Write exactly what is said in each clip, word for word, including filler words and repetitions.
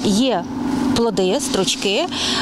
є плоди, стручки,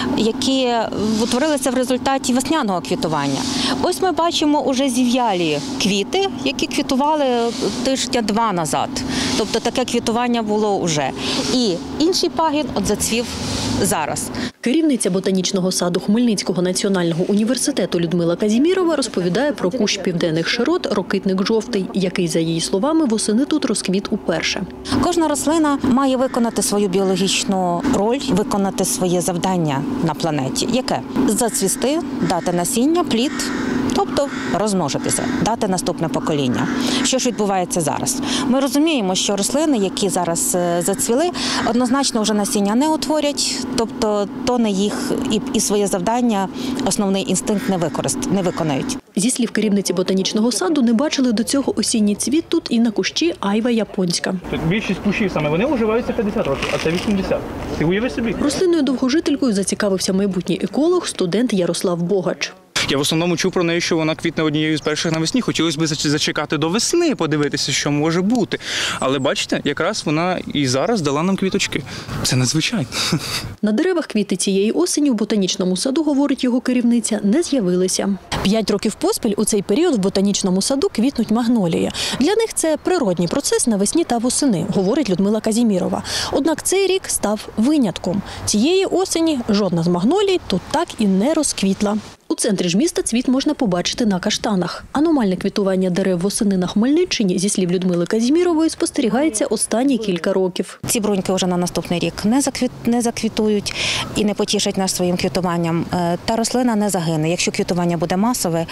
які утворилися в результаті весняного квітування. Ось ми бачимо уже зів'ялі квіти, які квітували тижня два назад. Тобто таке квітування було вже. І інший пагін от зацвів зараз. Керівниця ботанічного саду Хмельницького національного університету Людмила Казімірова розповідає про кущ південних широт «Рокитник жовтий», який, за її словами, восени тут розквіт уперше. Кожна рослина має виконати свою біологічну роль, виконати своє завдання на планеті. Яке? Зацвісти, дати насіння, плід, тобто розмножитися, дати наступне покоління. Що ж відбувається зараз? Ми розуміємо, що рослини, які зараз зацвіли, однозначно вже насіння не утворять, тобто то не їх і, і своє завдання, основний інстинкт не використ, не виконають. Зі слів керівниці ботанічного саду, не бачили до цього осінній цвіт тут і на кущі айва японська. Більшість кущів саме вони вживаються п'ятдесят років, а це вісімдесят. Ти уяви собі. Рослинною довгожителькою зацікавився майбутній еколог, студент Ярослав Богач. Я в основному чув про неї, що вона квітне однією з перших навесні. Хотілося б зачекати до весни, подивитися, що може бути. Але бачите, якраз вона і зараз дала нам квіточки. Це надзвичайно. На деревах квіти цієї осені в ботанічному саду, говорить його керівниця, не з'явилися. П'ять років поспіль у цей період в ботанічному саду квітнуть магнолії. Для них це природній процес навесні та восени, говорить Людмила Казімірова. Однак цей рік став винятком. Цієї осені жодна з магнолій тут так і не розквітла. У центрі ж міста цвіт можна побачити на каштанах. Аномальне квітування дерев восени на Хмельниччині, зі слів Людмили Казімірової, спостерігається останні кілька років. Ці бруньки вже на наступний рік не, заквіт, не заквітують і не потішать нас своїм квітуванням. Та рослина не загине. Якщо квітування буде масове,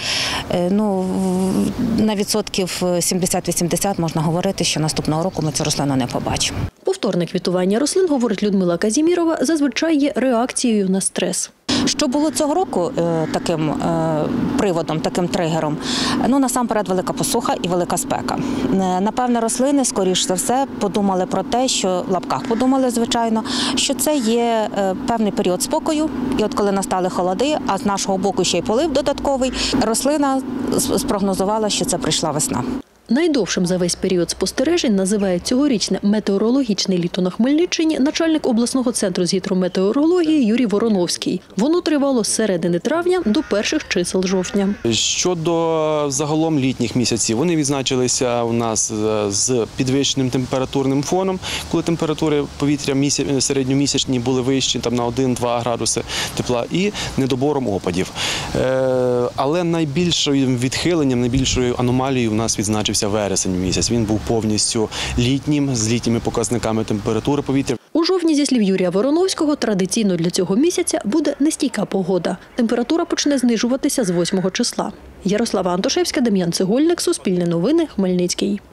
ну, на відсотків сімдесят-вісімдесят можна говорити, що наступного року ми цю рослину не побачимо. Повторне квітування рослин, говорить Людмила Казімірова, зазвичай є реакцією на стрес. Що було цього року е, таким е, приводом, таким тригером? Ну, насамперед, велика посуха і велика спека. Е, напевне, рослини, скоріш за все, подумали про те, що, в лапках подумали, звичайно, що це є е, певний період спокою. І от коли настали холоди, а з нашого боку ще й полив додатковий, рослина спрогнозувала, що це прийшла весна. Найдовшим за весь період спостережень називає цьогорічне метеорологічне літо на Хмельниччині начальник обласного центру з гідрометеорології Юрій Вороновський. Воно тривало з середини травня до перших чисел жовтня. Щодо загалом літніх місяців, вони відзначилися у нас з підвищеним температурним фоном, коли температури повітря середньомісячні були вищі там, на один-два градуси тепла, і недобором опадів. Але найбільшим відхиленням, найбільшою аномалією у нас відзначився вересень місяць. Він був повністю літнім, з літніми показниками температури повітря. У жовтні, зі слів Юрія Вороновського, традиційно для цього місяця буде нестійка погода. Температура почне знижуватися з восьмого числа. Ярослава Антошевська, Дем'ян Цегольник, Суспільне новини, Хмельницький.